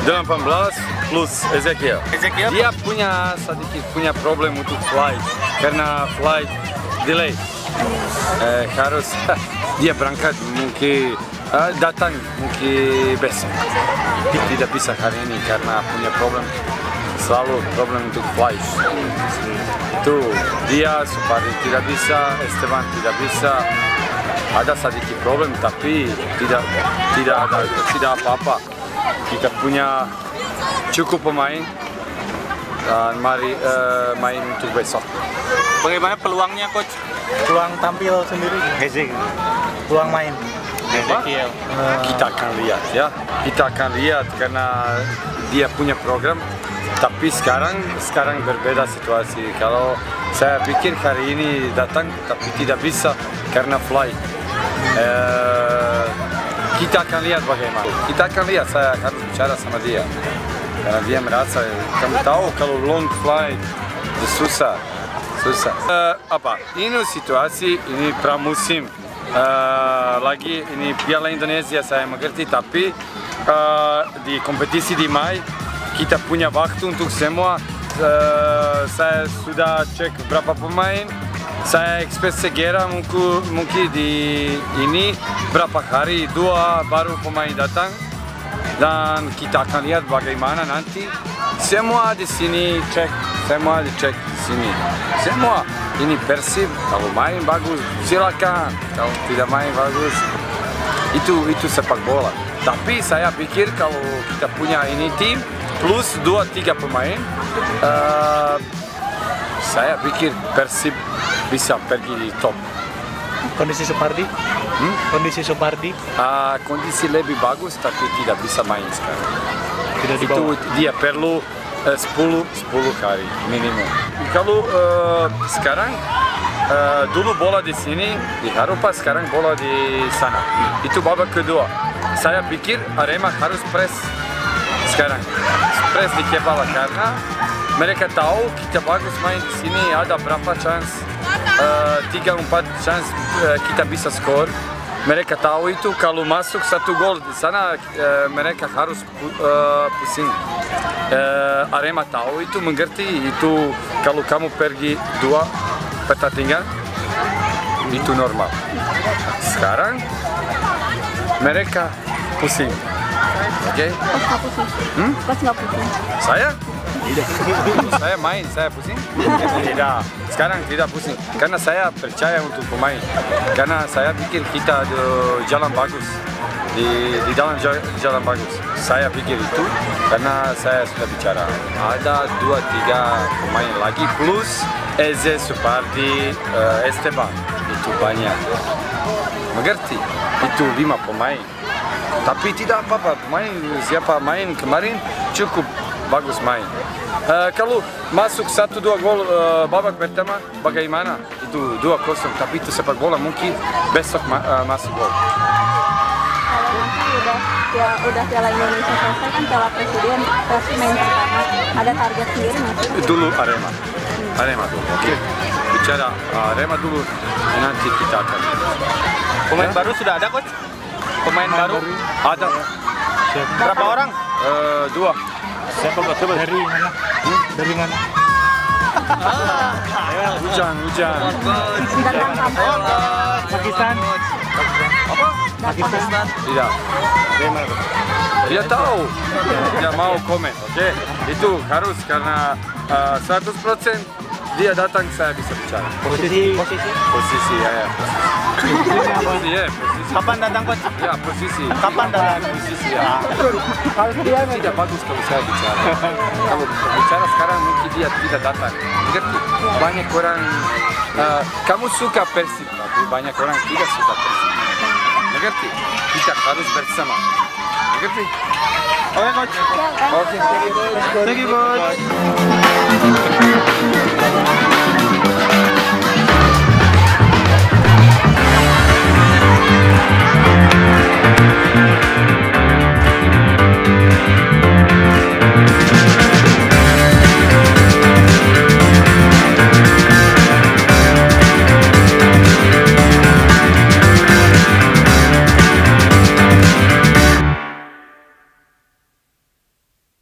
18 plus Ezekiel. Dia punya sedikit problem untuk flight karena flight delay. Harus dia berangkat mungkin datang mungkin besok. Tidak bisa hari ini karena punya selalu problem untuk flight. Itu dia Supardi tidak bisa, Esteban tidak bisa. Ada sedikit problem tapi tidak apa-apa. Kita punya cukup pemain dan mari main untuk besok. Bagaimana peluangnya, coach? Peluang tampil sendiri, peluang main. Ezekiel. Kita akan lihat ya. Kita akan lihat karena dia punya program. Tapi sekarang berbeda situasi. Kalau saya pikir hari ini datang tapi tidak bisa karena flight. Kita akan lihat bagaimana. Kita akan lihat, saya akan bicara sama dia. Karena dia merasa, kamu tahu kalau long flight susah. Ini situasi, ini pramusim. Lagi ini Piala Indonesia saya mengerti, tapi di kompetisi di Mai kita punya waktu untuk semua. Saya sudah cek berapa pemain. Saya expect segera mungkin di ini berapa hari, 2 baru pemain datang dan kita akan lihat bagaimana nanti. Semua di sini cek, semua dicek di sini. Semua ini Persib kalau main bagus silakan, kalau tidak main bagus itu sepak bola. Tapi saya pikir kalau kita punya ini tim plus 2-3 pemain, saya pikir Persib bisa pergi di top. Kondisi Supardi? Kondisi Supardi? Kondisi lebih bagus tapi tidak bisa main sekarang. Tidak dibawa. Itu dia perlu 10 kali minimum. Kalau sekarang dulu bola di sini di Harupa, sekarang bola di sana. Itu babak kedua. Saya pikir Arema harus press sekarang. Press di kepala karena mereka tahu kita bagus main di sini, ada berapa chance, 3-4 chance kita bisa skor. Mereka tahu itu kalau masuk 1 gol di sana mereka harus pusing. Arema tahu itu, mengerti itu kalau kamu pergi 2 pertandingan itu normal. Sekarang mereka pusing. Oke? Coach nggak pusing. Saya? Tidak. Saya main, saya pusing? Tidak. Sekarang tidak pusing. Karena saya percaya untuk pemain. Karena saya pikir kita di jalan bagus. Di dalam jalan bagus. Saya pikir itu karena saya sudah bicara. Ada 2-3 pemain lagi plus Eze, Supardi, Esteban. Itu banyak. Mengerti? Itu 5 pemain. Tapi tidak apa-apa, siapa main kemarin cukup bagus main. Kalau masuk 1-2 gol babak pertama, bagaimana? Itu 2-0, tapi itu sepak bola mungkin besok masuk gol. Kalau nanti udah Piala Indonesia selesai kan Piala Presiden pasti main pertama. Ada target sendiri nggak? Dulu Arema dulu. Oke. Bicara Arema dulu, nanti kita akan. Pemain baru sudah ada, coach? Pemain baru ada. Berapa orang? 2. Siapa coba dari mana? Dari mana? Hujan. Datang kampung. Pakistan. Apa? Pakistan. Tidak. Dia tahu. Dia mau komen, oke? Itu harus karena 100% dia datang saya bisa bicara. Posisi Ya. Posisi. Kapan datang, coach? Ya, posisi. Kapan datang? Posisi ya. Dia tidak bagus kalau saya bicara. Kalau bicara sekarang mungkin dia tidak datang. Mengerti? Banyak orang kamu suka Persib, tapi banyak orang tidak suka Persib. Mengerti? Kita harus bersama. Mengerti? Oke, coach. Oke. Thank you, coach.